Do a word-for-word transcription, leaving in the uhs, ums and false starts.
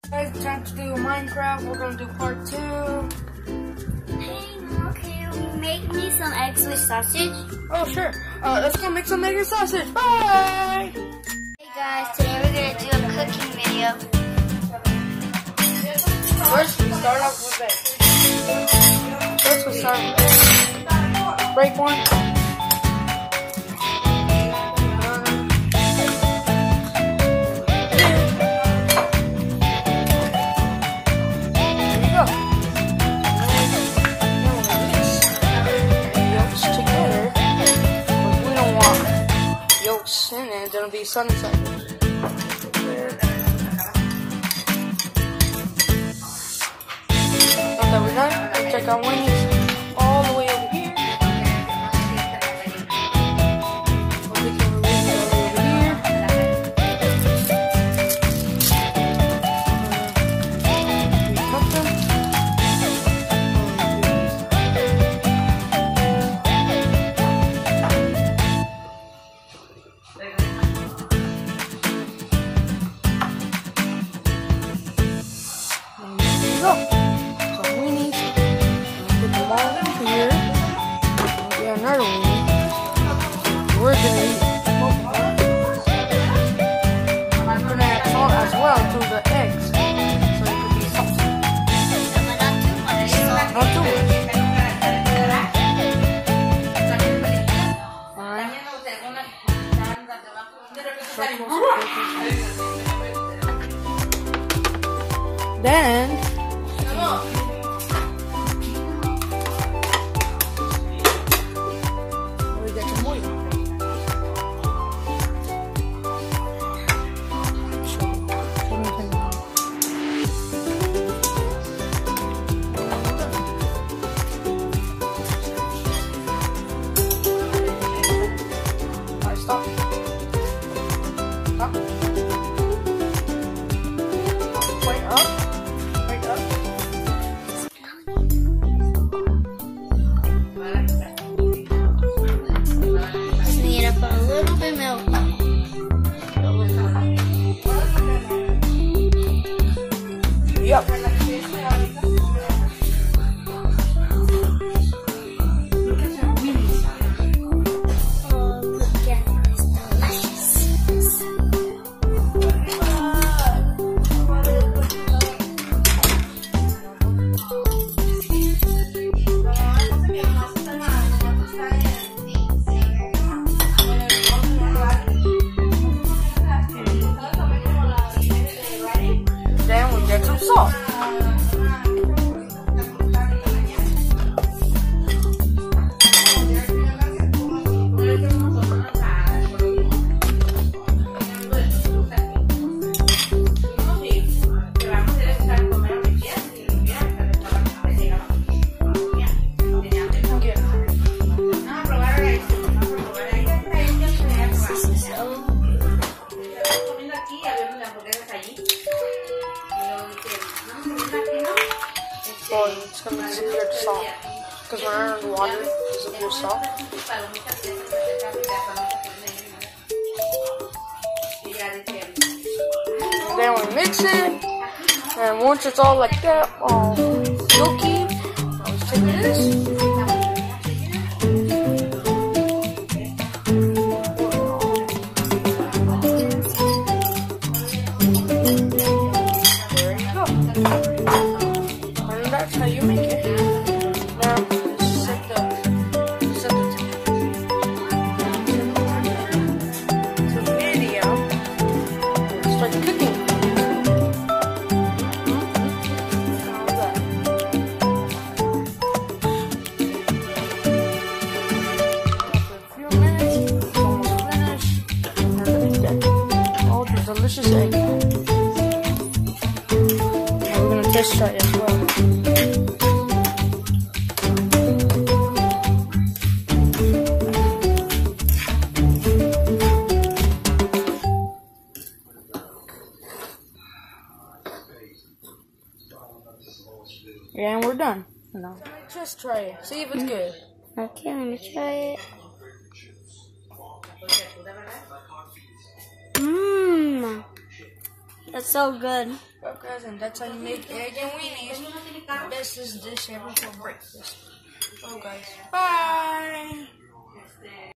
Guys, time to do Minecraft. We're gonna do part two. Hey, Mom, can you make me some eggs with sausage? Oh, sure. Uh, let's go make some egg and sausage. Bye! Hey guys, today we're gonna do a cooking video. First, we start off with eggs. First, we start with eggs. Break one. And it's gonna be sunny side. Now that we're done, we'll check our wings all the way over here. We'll take our wings all the way over here. We cut them. Go. So we need to put them all in here. We'll get another one. We're gonna eat both of them. I'm gonna add salt as well to the eggs, so it could be salty. Not too much. Alright. Then. Stop. Stop. Point up. Point up. Just need to put a little bit of milk. Yep. Then we get some salt. Well, it's going to disappear to salt. Because when I run water, it disappears salt. And then we mix it. And once it's all like that, all milky, I'll just take this. That's how you make it. Now, set the, set the, the video. Start cooking. All that. After a few minutes, it's almost finished. And look at that. Oh, the delicious egg. Now we're gonna test try it as well. Yeah, and we're done. No. Just try it. See if it's good. Okay, let me try it. Mmm. That's so good. guys, and that's how you make egg and weenies. This is dish ever for breakfast. Oh guys, bye.